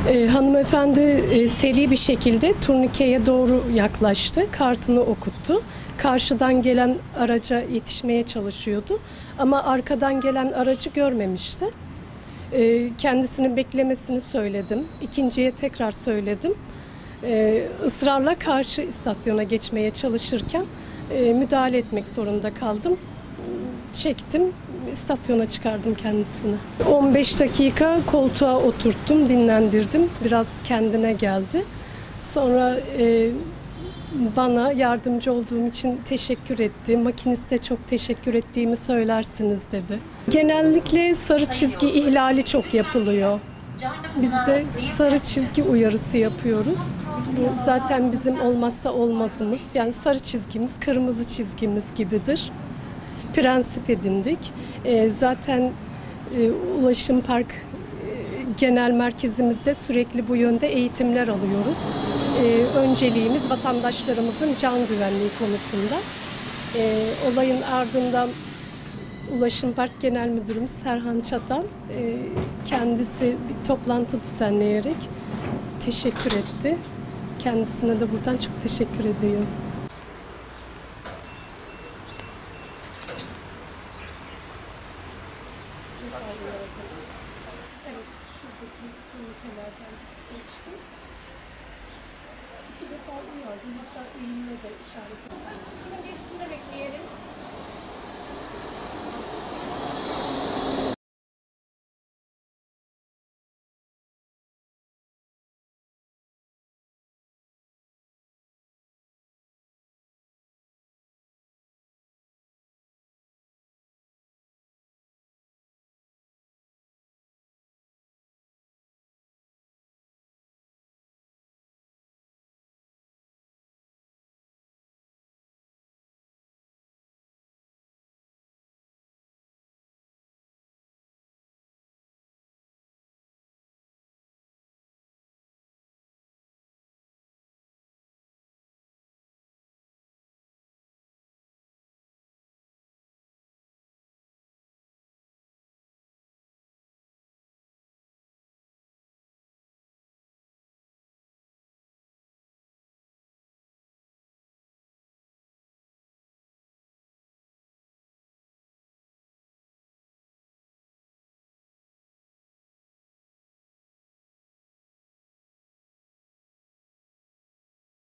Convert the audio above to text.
Hanımefendi seri bir şekilde turnikeye doğru yaklaştı. Kartını okuttu. Karşıdan gelen araca yetişmeye çalışıyordu. Ama arkadan gelen aracı görmemişti. Kendisinin beklemesini söyledim. İkinciye tekrar söyledim. Israrla karşı istasyona geçmeye çalışırken müdahale etmek zorunda kaldım. Çektim, istasyona çıkardım kendisini. 15 dakika koltuğa oturttum, dinlendirdim. Biraz kendine geldi. Sonra bana yardımcı olduğum için teşekkür etti. Makiniste çok teşekkür ettiğimi söylersiniz dedi. Genellikle sarı çizgi ihlali çok yapılıyor. Biz de sarı çizgi uyarısı yapıyoruz. Bu zaten bizim olmazsa olmazımız. Yani sarı çizgimiz, kırmızı çizgimiz gibidir. Prensip edindik. Zaten Ulaşım Park Genel Merkezimizde sürekli bu yönde eğitimler alıyoruz. Önceliğimiz vatandaşlarımızın can güvenliği konusunda. Olayın ardından Ulaşım Park Genel Müdürümüz Serhan Çatal kendisi bir toplantı düzenleyerek teşekkür etti. Kendisine de buradan çok teşekkür ediyorum. Evet, şuradaki turnikelerden geçtim. 2 defa uyardım, hatta elimle de işaret ettim. Çıkının üstünde bekleyelim.